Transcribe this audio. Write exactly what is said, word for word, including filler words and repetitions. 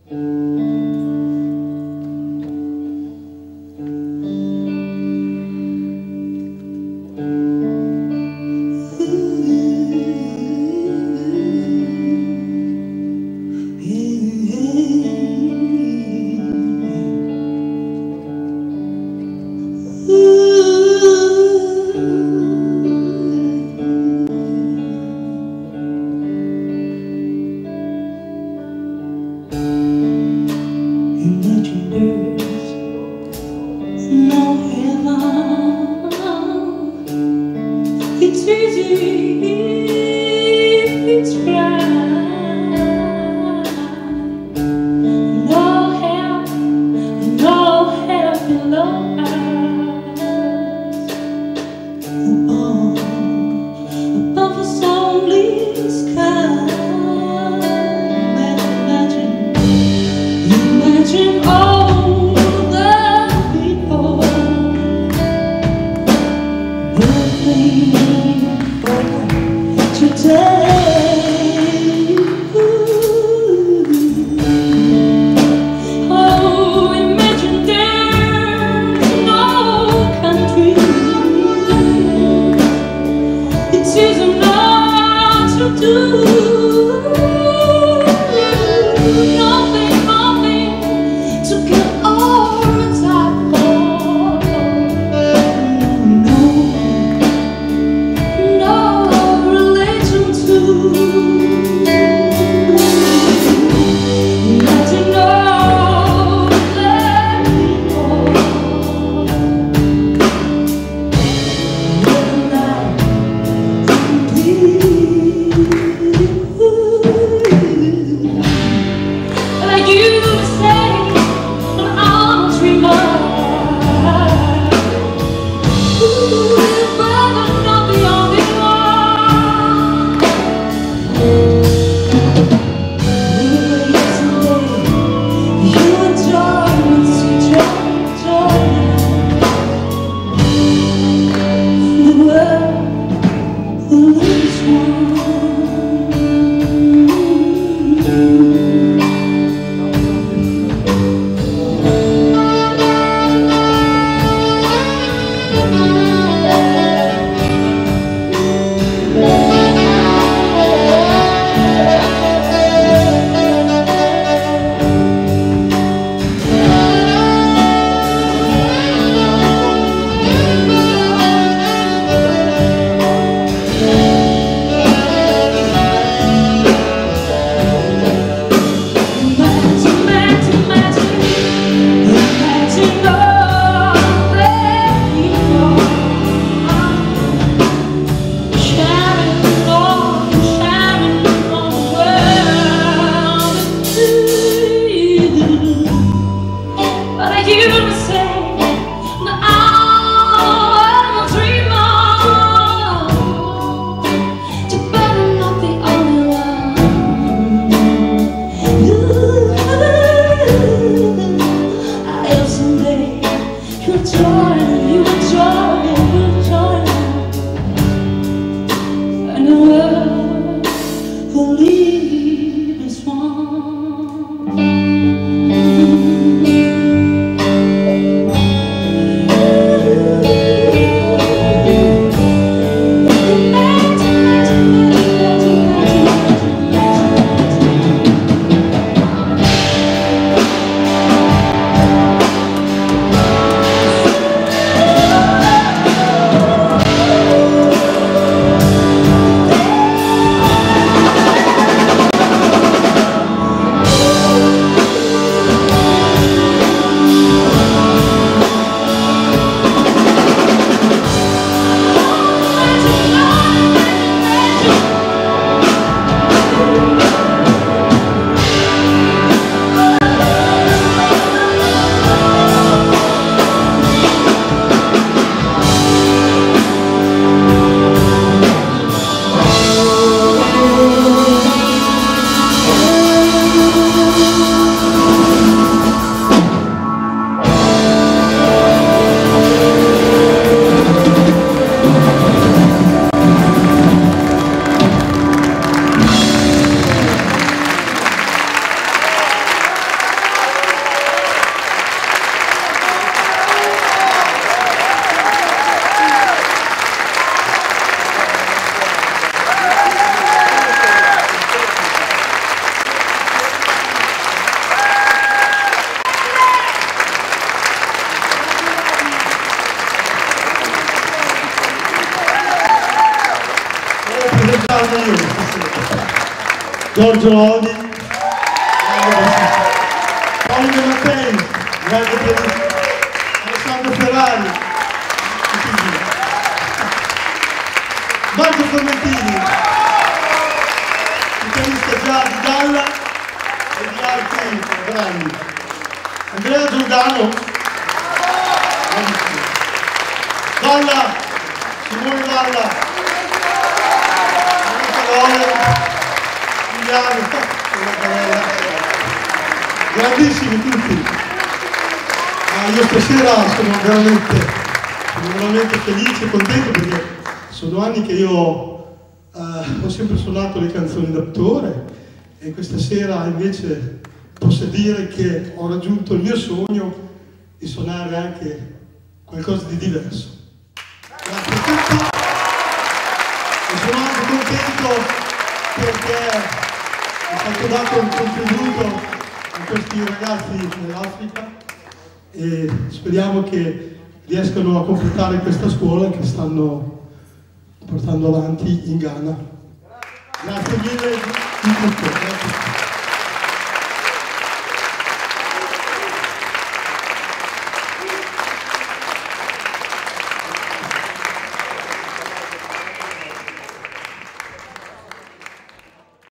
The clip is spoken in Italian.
It's easy, it's right. No help, no help below us. Oh, above us only sky. Imagine, imagine all the people waiting for today. sono io stasera. Giorgio Lodi, grande bassista. Paolo De Mattei, grande pianista. Alessandro Ferrari, Marco Formentini, chitarrista già di Dalla e di altri grandi. Andrea Giordano, Dalla, Simone Dalla, Parole, Giuliano, grandissimi tutti. Ah, io stasera sono veramente, sono veramente felice e contento perché sono anni che io eh, ho sempre suonato le canzoni d'autore e questa sera invece posso dire che ho raggiunto il mio sogno di suonare anche qualcosa di diverso. Grazie a tutti e sono anche contento perché ho fatto dato un contributo a questi ragazzi dell'Africa e speriamo che riescano a completare questa scuola che stanno portando avanti in Ghana. Grazie mille di tutto. Grazie.